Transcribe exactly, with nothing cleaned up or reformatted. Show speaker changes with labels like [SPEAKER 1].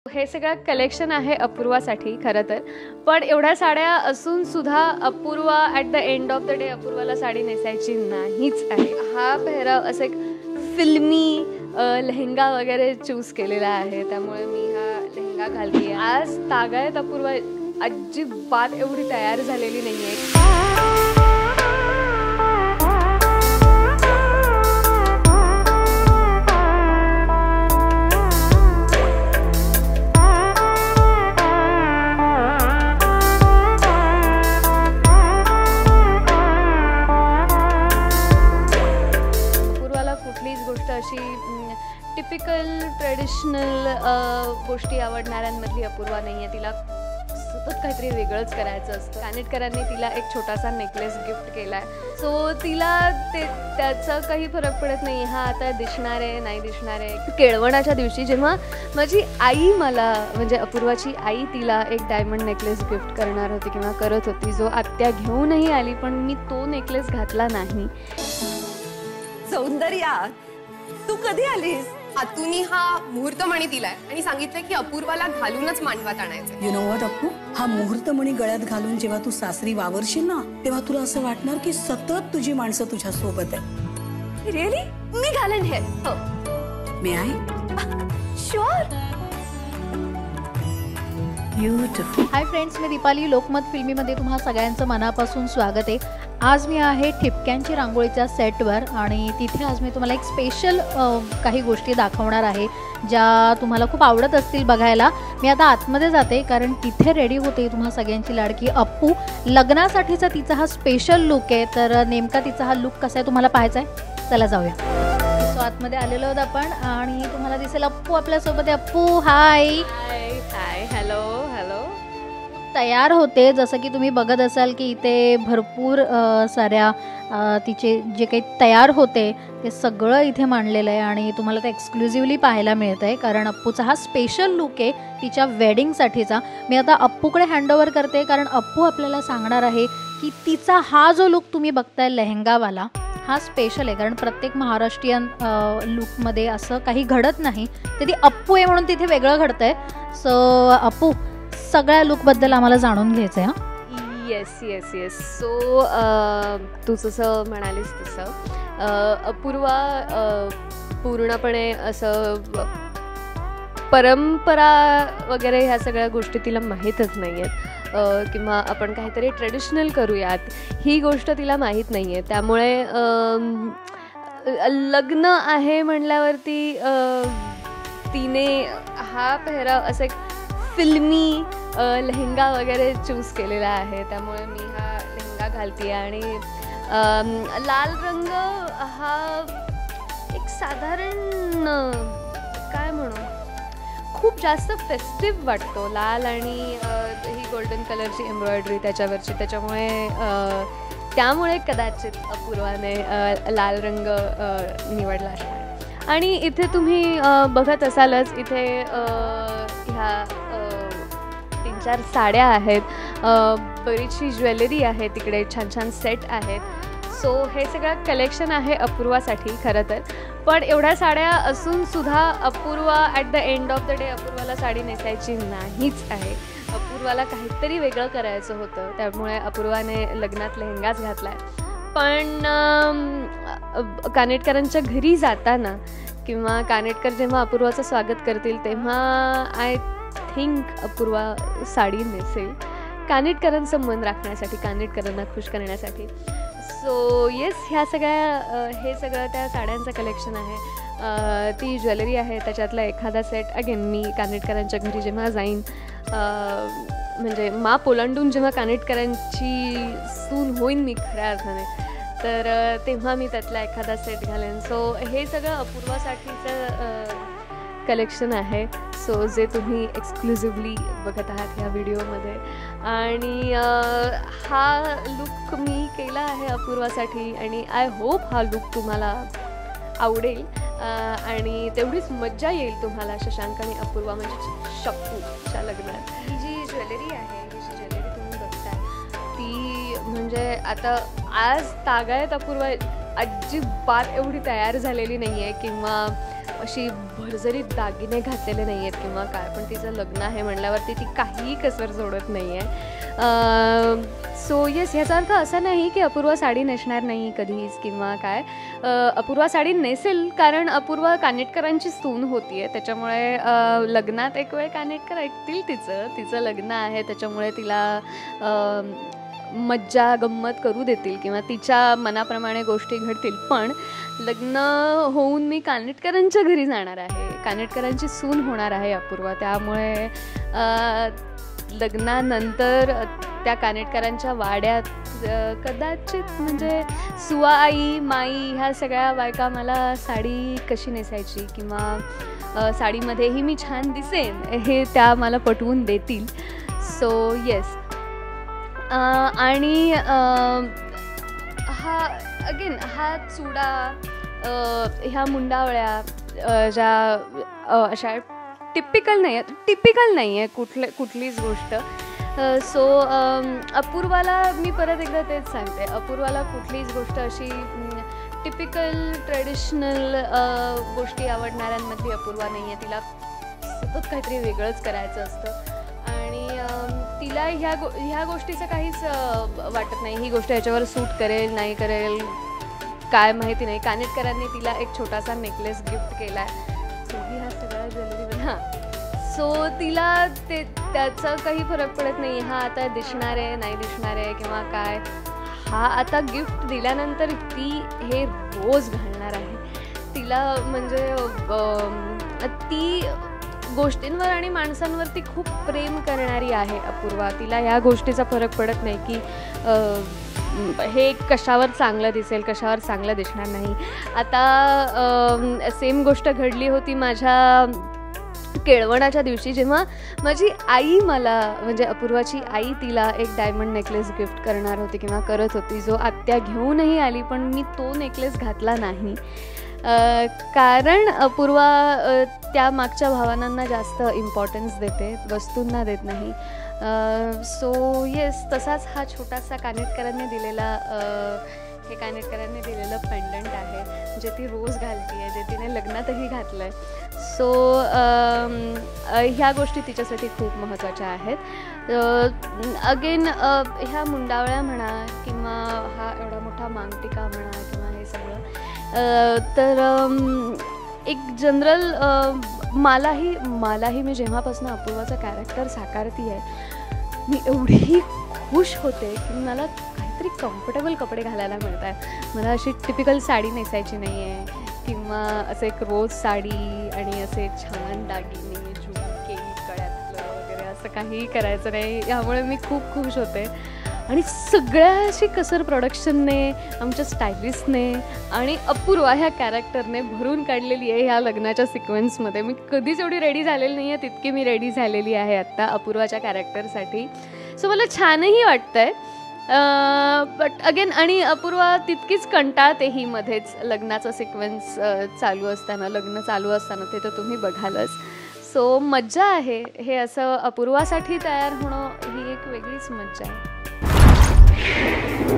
[SPEAKER 1] हे सगळं कलेक्शन आहे अपूर्वासाठी खरं तर, पण एवढ्या साड्या असून सुद्धा Apurva at the end of the day अपूर्वाला साडी नेसायची नाहीच आहे. हा पेहराव असं एक फिल्मी लेहंगा वगैरे चूज केलेला आहे, त्यामुळे मी हा लेहंगा घालते. आज तागायत अपूर्वा अजिबात एवढी तयार झालेली नाही आहे. अशी टिपिकल ट्रेडिशनल गोष्टी आवडणाऱ्यांमधली अपूर्वा नाही आहे. तिला सतत काहीतरी वेगळंच करायचं असतं. कानेटकरांनी तिला एक छोटासा नेकलेस गिफ्ट केला आहे, सो तिला ते त्याचा काही फरक पडत नाही हा आता दिसणार आहे नाही दिसणार आहे. केळवणाच्या दिवशी जेव्हा माझी आई मला म्हणजे अपूर्वाची आई तिला एक डायमंड नेकलेस गिफ्ट करणार होती किंवा करत होती, जो आत्या घेऊनही आली पण मी तो नेकलेस घातला नाही.
[SPEAKER 2] सौंदर्या, तू कधी आलीस? हातूनी हा मुहूर्तमणी दिलाय आणि सांगितलंय की अपूर्वाला घालूनच मांडवात आणायचं.
[SPEAKER 3] यू नो व्हॉट अप्पू, हा मुहूर्तमणी गळ्यात घालून जेव्हा तू सासरी वावरशील ना, तेव्हा तुला असं वाटणार की सतत तुझी माणसं तुझ्या सोबत आहे.
[SPEAKER 2] रिअली? मी घालेन हे. हो,
[SPEAKER 3] मी आहे
[SPEAKER 2] शुअर.
[SPEAKER 3] ब्युटिफुल.
[SPEAKER 4] हाय फ्रेंड्स, मी दीपाली. लोकमत फिल्मीमध्ये तुम्हा सगळ्यांचं मनापासून स्वागत आहे. आज मी आहे ठिपक्यांची रांगोळीच्या सेटवर आणि तिथे आज मी तुम्हाला एक स्पेशल काही गोष्टी दाखवणार आहे ज्या तुम्हाला खूप आवडत असतील बघायला. मी आता आतमध्ये जाते कारण तिथे रेडी होते तुम्हा सगळ्यांची लाडकी अप्पू. लग्नासाठीचा तिचा हा स्पेशल लुक आहे, तर नेमका तिचा हा लुक कसा आहे तुम्हाला पाहायचा आहे. चला जाऊया. सो आतमध्ये आलेलो आहोत आपण आणि तुम्हाला दिसेल अप्पू आपल्यासोबत आहे. Appu hi.
[SPEAKER 1] Hi hi hello hello.
[SPEAKER 4] तयार होते, जसं की तुम्ही बघत असाल की इथे भरपूर साऱ्या तिचे जे काही तयार होते ते सगळं इथे मांडलेलं आहे आणि तुम्हाला ते एक्सक्लुझिव्हली पाहायला मिळतं आहे कारण अप्पूचा हा स्पेशल लुक आहे तिच्या वेडिंगसाठीचा. मी आता अप्पूकडे हँडओव्हर करते कारण अप्पू आपल्याला सांगणार आहे की तिचा हा जो लुक तुम्ही बघताय लेहंगावाला हा स्पेशल आहे कारण प्रत्येक महाराष्ट्रीयन लुकमध्ये असं काही घडत नाही, ते ती अप्पू आहे म्हणून तिथे वेगळं घडतं आहे. सो अप्पू, सगळ्या लुकबद्दल आम्हाला जाणून घ्यायचं आहे. हां,
[SPEAKER 1] येस येस येस. सो तू जसं म्हणालीस तसं अपूर्वा पूर्णपणे असं परंपरा वगैरे ह्या सगळ्या गोष्टी तिला माहीतच नाही आहेत किंवा आपण काहीतरी ट्रेडिशनल करूयात ही गोष्ट तिला माहीत नाही आहे. त्यामुळे लग्न आहे म्हणल्यावरती तिने हा पेहराव असं एक फिल्मी लेहंगा वगैरे चूज केलेला आहे, त्यामुळे मी हा लेहंगा घालते. आणि लाल रंग हा एक साधारण काय म्हणू खूप जास्त फेस्टिव्ह वाटतो. लाल आणि ही गोल्डन कलरची एम्ब्रॉयडरी त्याच्यावरची, त्याच्यामुळे त्यामुळे कदाचित अपूर्वाने लाल रंग निवडला असणार. आणि इथे तुम्ही बघत असालच इथे ह्या तीन चार साड्या आहेत, बरीचशी ज्वेलरी आहे, तिकडे छान छान सेट आहेत. सो हे सगळं कलेक्शन आहे अपूर्वासाठी खरं तर, पण एवढ्या साड्या असून सुद्धा Apurva at the end of the day अपूर्वाला साडी नेसायची नाहीच आहे. अपूर्वाला काहीतरी वेगळं करायचं होतं, त्यामुळे अपूर्वाने लग्नात लेहंगाच घातला आहे. पण कानेटकरांच्या घरी जाताना किंवा कानेटकर जेव्हा अपूर्वाचं स्वागत करतील तेव्हा आय थिंक अपूर्वा साडी नेसेल कानेटकरांचं मन राखण्यासाठी, कानेटकरांना खुश करण्यासाठी. सो येस, ह्या सगळ्या हे सगळं त्या साड्यांचं कलेक्शन आहे. ती ज्वेलरी आहे त्याच्यातला एखादा सेट अगेन मी कानेटकरांच्या घरी जेव्हा जाईन, म्हणजे मा पोलांडून जेव्हा कानेटकरांची सून होईन मी खऱ्या अर्थाने, तर तेव्हा मी त्यातला एखादा सेट घालेन. सो हे सगळं अपूर्वासाठीचं कलेक्शन आहे, सो जे तुम्ही एक्सक्लुझिव्हली बघत आहात ह्या व्हिडिओमध्ये. आणि हा लुक मी केला आहे अपूर्वासाठी आणि आय होप हा लुक तुम्हाला आवडेल आणि तेवढीच मज्जा येईल तुम्हाला शशांक आणि अपूर्वा म्हणजे शप्पूच्या लग्नात. ही जी ज्वेलरी आहे, ही जी ज्वेलरी तुम्ही बघताय ती म्हणजे आता आज तागायत अपूर्वा अजिबात एवढी तयार झालेली नाही आहे किंवा अशी भरजरीत दागिने घातलेले नाही आहेत किंवा काय, पण तिचं लग्न आहे म्हणल्यावरती ती काहीही कसर सोडत नाही आहे. सो येस, ह्याचा अर्थ असा नाही की अपूर्वा साडी नेसणार नाही कधीच किंवा काय. अपूर्वा साडी नेसेल, कारण अपूर्वा कानेटकरांची सून होती आहे, त्याच्यामुळे लग्नात एक वेळ कानेटकर ऐकतील तिचं तिचं लग्न आहे, त्याच्यामुळे तिला मज्जा गंमत करू देतील किंवा तिच्या मनाप्रमाणे गोष्टी घडतील. पण लग्न होऊन मी कानेटकरांच्या घरी जाणार आहे, कानेटकरांची सून होणार आहे अपूर्वा, त्यामुळे लग्नानंतर त्या कानेटकरांच्या वाड्यात कदाचित म्हणजे सुआ आई, माई ह्या सगळ्या बायका मला साडी कशी नेसायची किंवा साडीमध्येही मी छान दिसेन हे त्या मला पटवून देतील. So yes. आणि हा अगेन हा चुडा, ह्या मुंडावळ्या ज्या अशा टिपिकल नाही आहेत, टिपिकल नाही आहे कुठले कुठलीच गोष्ट. सो अपूर्वाला मी परत एकदा तेच सांगते, अपूर्वाला कुठलीच गोष्ट अशी टिपिकल ट्रेडिशनल गोष्टी आवडणाऱ्यांमधली अपूर्वा नाही आहे. तिला सतत काहीतरी वेगळंच करायचं असतं आणि तिला ह्या गो ह्या गोष्टीचं काहीच वाटत नाही, ही गोष्ट ह्याच्यावर सूट करेल नाही करेल काय माहिती नाही. कानेटकरांनी तिला एक छोटासा नेकलेस गिफ्ट केला आहे, तोही हा सगळा ज्वेलरी. हां, सो तिला ते त्याचा काही फरक पडत नाही, हा आता दिसणार आहे नाही दिसणार आहे किंवा काय. हा आता गिफ्ट दिल्यानंतर ती हे रोज घालणार आहे. तिला म्हणजे ती गोष्टींवर आणि माणसांवरती खूप प्रेम करणारी आहे अपूर्वा. तिला ह्या गोष्टीचा फरक पडत नाही की हे कशावर चांगलं दिसेल कशावर चांगलं दिसणार नाही. आता सेम गोष्ट घडली होती माझ्या केळवणाच्या दिवशी, जेव्हा माझी आई मला म्हणजे अपूर्वाची आई तिला एक डायमंड नेकलेस गिफ्ट करणार होती किंवा करत होती, जो आत्या घेऊनही आली पण मी तो नेकलेस घातला नाही, कारण अपूर्वा त्या मागच्या भावनांना जास्त इम्पॉर्टन्स देते, वस्तूंना देत नाही. सो येस, तसाच हा छोटासा कानेटकरांनी दिलेला हे कानेटकरांनी दिलेलं पेंडंट आहे जे ती रोज घालते आहे, जे तिने लग्नातही घातलं आहे. सो ह्या गोष्टी तिच्यासाठी खूप महत्त्वाच्या आहेत. अगेन ह्या मुंडावळ्या म्हणा किंवा हा एवढा मोठा मांगटिका म्हणा किंवा हे सगळं, तर एक जनरल मलाही मलाही मी जेव्हापासून अपूर्वाचं कॅरेक्टर साकारती आहे मी एवढी खुश होते की मला काहीतरी कम्फर्टेबल कपडे घालायला मिळत आहेत. मला अशी टिपिकल साडी नेसायची नाही आहे किंवा असं एक रोज साडी आणि असे छान दागिने झुमके गळ्यातलं वगैरे असं काहीही करायचं नाही. यामुळे मी खूप खुश होते आणि सगळ्याशी कसर प्रोडक्शनने, आमच्या स्टायलिस्टने आणि अपूर्वा ह्या कॅरेक्टरने भरून काढलेली आहे ह्या लग्नाच्या सिक्वेन्समध्ये. मी कधीच एवढी रेडी झालेली नाही आहे तितकी मी रेडी झालेली आहे आत्ता अपूर्वाच्या कॅरेक्टरसाठी. सो मला छानही वाटतं आहे. बट अगेन आणि अपूर्वा तितकीच कंटाळतेही मध्येच लग्नाचा सिक्वेन्स चालू असताना, लग्न चालू असताना, ते तर तुम्ही बघालच. सो मज्जा आहे, हे असं अपूर्वासाठी तयार होणं ही एक वेगळीच मज्जा आहे.